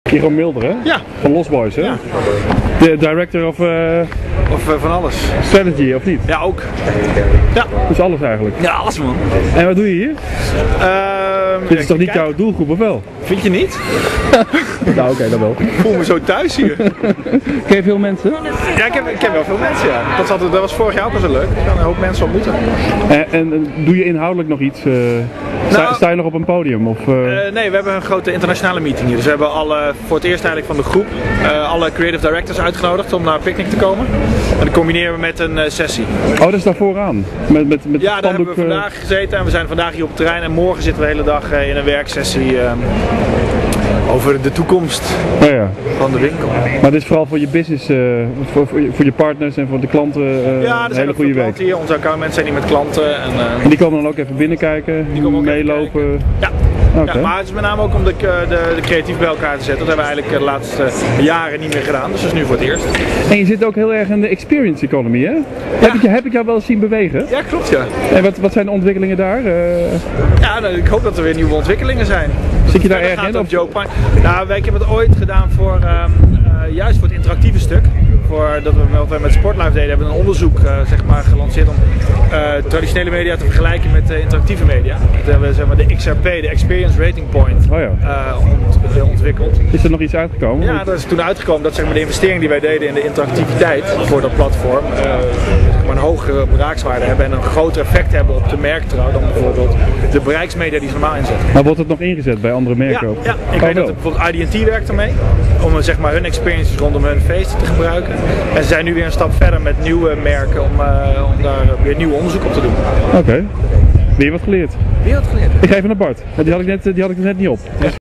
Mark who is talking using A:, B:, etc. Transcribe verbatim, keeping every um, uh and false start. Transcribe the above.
A: Jeroen Mulder, hè?
B: Ja.
A: Van Lost Boys, hè?
B: Ja.
A: De director of uh,
B: Of uh, van alles.
A: strategy, of niet?
B: Ja, ook. Ja.
A: Dus alles eigenlijk.
B: Ja, alles man.
A: En wat doe je hier?
B: Uh,
A: Dit is toch niet jouw doelgroep, of wel?
B: Vind je niet?
A: Nou, oké, okay, dat wel.
B: Ik voel me zo thuis hier.
A: Ken je veel mensen?
B: Ja, ik, heb, ik ken wel veel mensen, ja. Dat, is altijd, dat was vorig jaar ook al zo leuk. Ik kan een hoop mensen ontmoeten.
A: En, en doe je inhoudelijk nog iets? Uh, sta,
B: nou,
A: sta je nog op een podium? Of, uh...
B: Uh, nee, we hebben een grote internationale meeting hier. Dus we hebben alle, voor het eerst eigenlijk van de groep uh, alle creative directors uitgenodigd om naar Picnic te komen. En dat combineren we met een uh, sessie.
A: Oh, dat is daar vooraan? Met, met, met
B: ja, daar hebben we vandaag gezeten en we zijn vandaag hier op het terrein. En morgen zitten we de hele dag uh, in een werksessie uh, over de toekomst
A: oh, ja.
B: van de winkel.
A: Maar dit is vooral voor je business, uh, voor, voor, je, voor je partners en voor de klanten uh,
B: ja, er
A: een
B: zijn
A: hele goede week.
B: Hier. Onze accountmensen zijn hier met klanten. En, uh,
A: en die komen dan ook even binnenkijken, meelopen?
B: Ja. Okay. Ja, maar het is met name ook om de, de, de creatief bij elkaar te zetten. Dat hebben we eigenlijk de laatste jaren niet meer gedaan, dus dat is nu voor het eerst.
A: En je zit ook heel erg in de experience economy, hè? Ja. Heb, ik, heb ik jou wel eens zien bewegen?
B: Ja, klopt ja.
A: En wat, wat zijn de ontwikkelingen daar? Uh...
B: Ja, nou, ik hoop dat er weer nieuwe ontwikkelingen zijn.
A: Zit je daar erg in?
B: Of... Joe Pine. Nou, wij hebben het ooit gedaan voor, um, uh, juist voor het interactieve stuk. Voor dat we, wat we met Sportlife deden, hebben we een onderzoek uh, zeg maar, gelanceerd om uh, traditionele media te vergelijken met uh, interactieve media. Dat hebben we zeg maar, de X R P, de Experience Rating Point,
A: oh ja.
B: uh, ont, ontwikkeld.
A: Is er nog iets uitgekomen?
B: Ja, dat is toen uitgekomen dat zeg maar, de investering die wij deden in de interactiviteit voor dat platform uh, zeg maar, een hogere bereikswaarde hebben en een groter effect hebben op de merktrouw dan bijvoorbeeld de bereiksmedia die ze normaal inzetten.
A: Maar wordt het nog ingezet bij andere merken?
B: Ja,
A: ook?
B: ja. ik oh, weet wel. dat bijvoorbeeld I D T werkt ermee om zeg maar, hun experiences rondom hun feesten te gebruiken. En ze zijn nu weer een stap verder met nieuwe merken om, uh, om daar weer nieuw onderzoek op te doen.
A: Oké. Okay. Weer wat geleerd.
B: Weer wat geleerd.
A: Ik ga even naar Bart. Die had ik net, die had ik net niet op. Ja.